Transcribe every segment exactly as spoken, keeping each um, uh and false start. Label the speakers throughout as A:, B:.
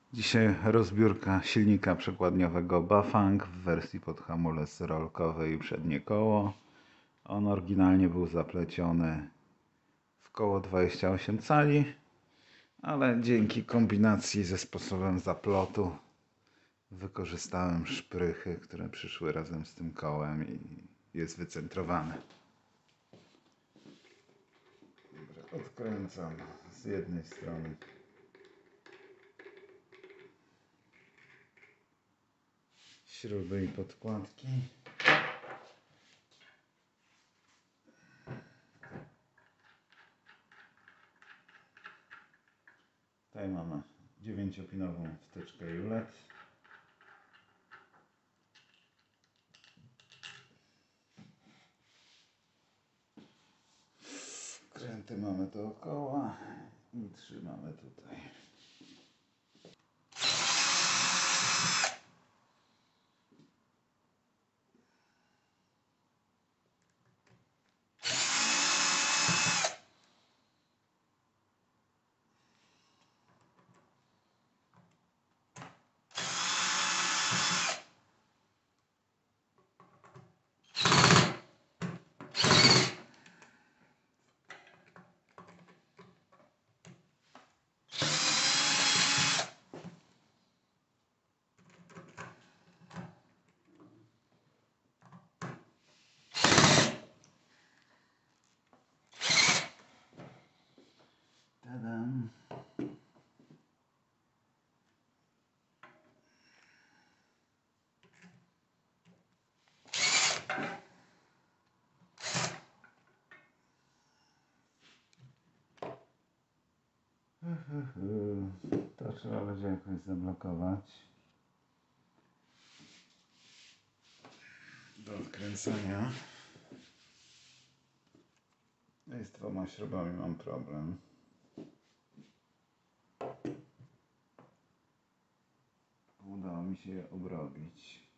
A: Dzisiaj rozbiórka silnika przekładniowego Bafang w wersji pod hamulec rolkowy i przednie koło. On oryginalnie był zapleciony w koło dwadzieścia osiem cali, ale dzięki kombinacji ze sposobem zaplotu wykorzystałem szprychy, które przyszły razem z tym kołem i jest wycentrowane. Odkręcam z jednej strony śruby i podkładki. Tutaj mamy dziewięciopinową wtyczkę Julet. Wkręty mamy dookoła i trzymamy tutaj. Tadam. To trzeba będzie jakoś zablokować. Do odkręcania. No i z dwoma śrubami mam problem. Udało mi się je obrobić.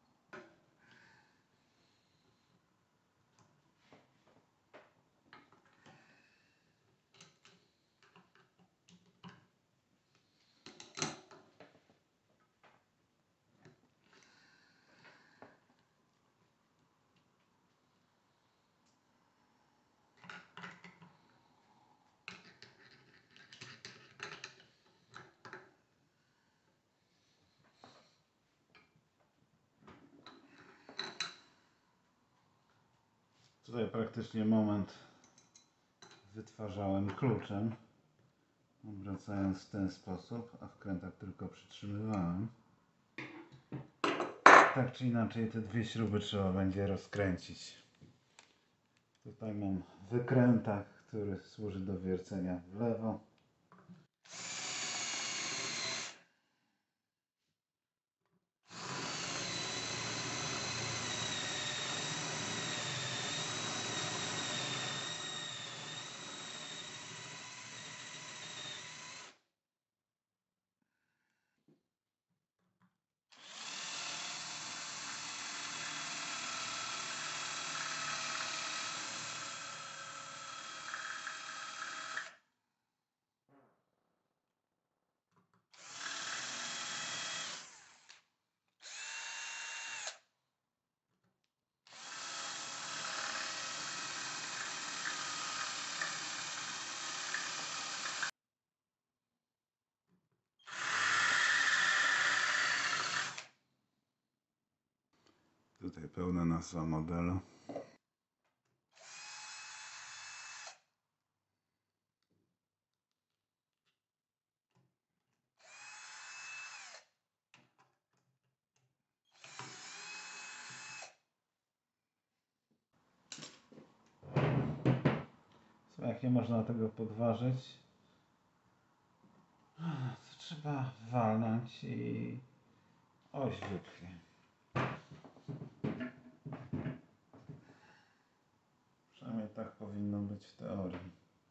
A: Tutaj praktycznie moment wytwarzałem kluczem, obracając w ten sposób, a wkrętak tylko przytrzymywałem. Tak czy inaczej te dwie śruby trzeba będzie rozkręcić. Tutaj mam wykrętak, który służy do wiercenia w lewo. Tutaj pełna nazwa modelu. Jak nie można tego podważyć, to trzeba walnąć i oś wypchnie. Przynajmniej tak powinno być w teorii.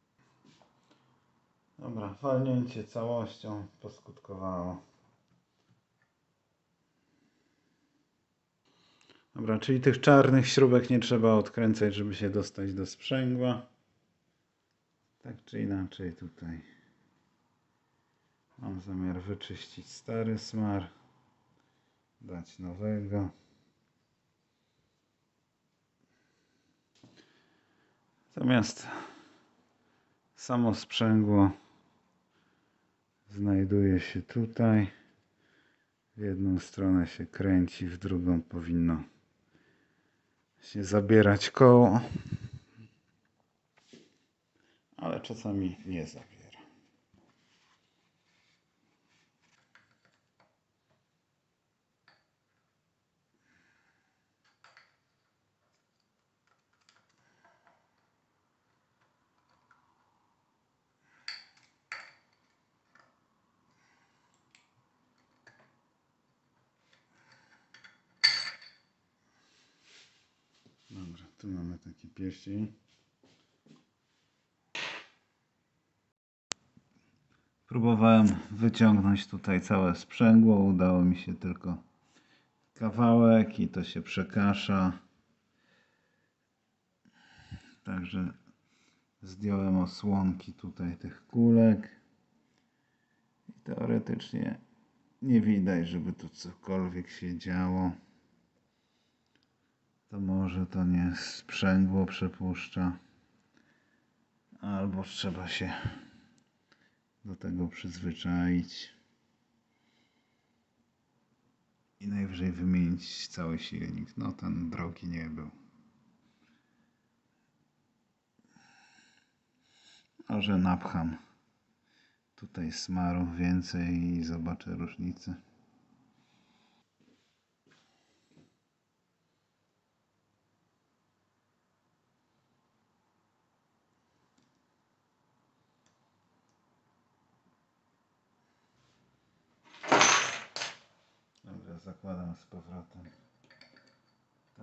A: Dobra, walnięcie całością poskutkowało. Dobra, czyli tych czarnych śrubek nie trzeba odkręcać, żeby się dostać do sprzęgła. Tak czy inaczej tutaj Mam zamiar wyczyścić stary smar, dać nowego. Natomiast samo sprzęgło znajduje się tutaj. W jedną stronę się kręci, w drugą powinno się zabierać koło, ale czasami nie zabiera. Dobra, tu mamy taki pierścień. Próbowałem wyciągnąć tutaj całe sprzęgło, udało mi się tylko kawałek i to się przekasza. Także zdjąłem osłonki tutaj tych kulek i teoretycznie nie widać, żeby tu cokolwiek się działo. To może to nie sprzęgło przepuszcza, albo trzeba się do tego przyzwyczaić i najwyżej wymienić cały silnik. No ten drogi nie był. Może napcham tutaj smaru więcej i zobaczę różnicę. Dobra, zakładam z powrotem to.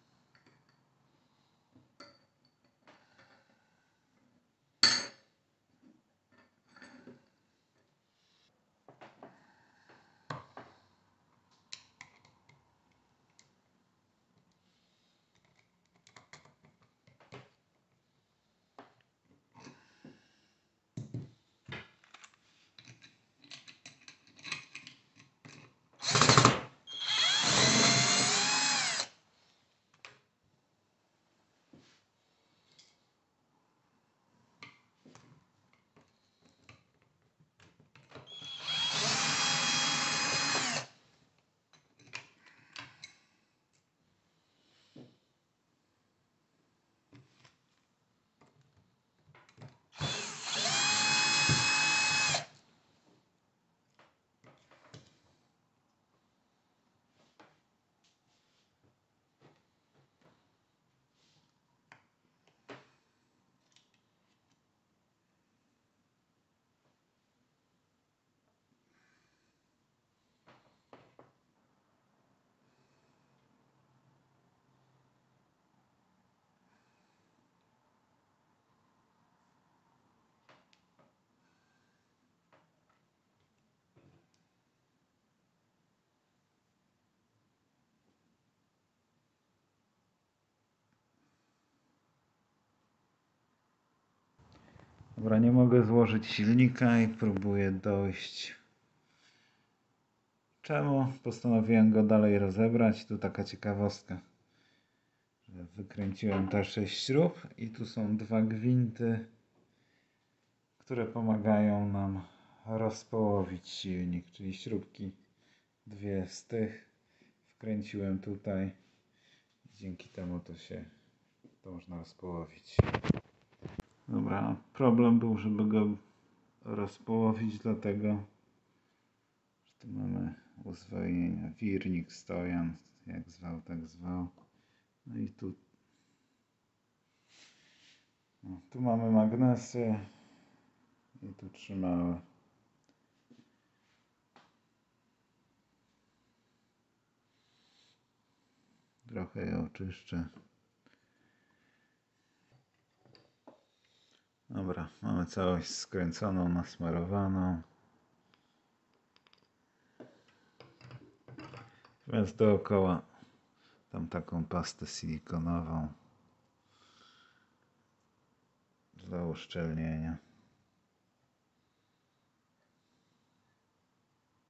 A: Dobra, nie mogę złożyć silnika i próbuję dojść. Czemu? Postanowiłem go dalej rozebrać. Tu taka ciekawostka, że wykręciłem te sześć śrub i tu są dwa gwinty, które pomagają nam rozpołowić silnik, czyli śrubki dwie z tych wkręciłem tutaj. Dzięki temu to się to można rozpołowić. Dobra, problem był, żeby go rozpołowić, dlatego że tu mamy uzwojenia, wirnik, stojan, jak zwał, tak zwał. No i tu no, tu mamy magnesy i tu trzymały. Trochę je oczyszczę. Dobra, mamy całość skręconą, nasmarowaną. Więc dookoła tam taką pastę silikonową dla uszczelnienia.